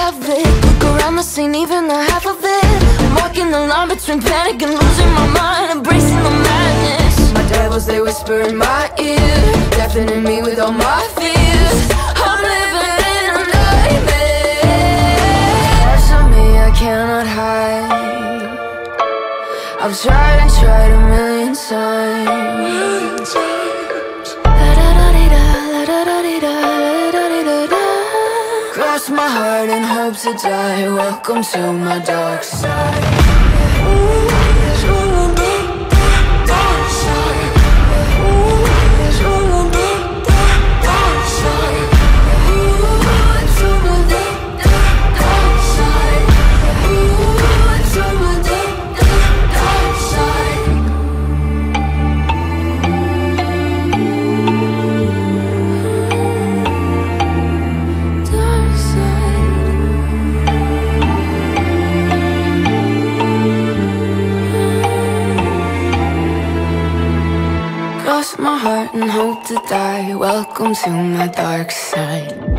have it. Look around the scene, even the half of it. I'm walking the line between panic and losing my mind, embracing the madness. My devils, they whisper in my ear, deafening me with all my fears. I'm living in a nightmare. Parts of me I cannot hide. I've tried and tried a million times. Cross my heart and hope to die. Welcome to my dark side. Cross my heart and hope to die. Welcome to my dark side.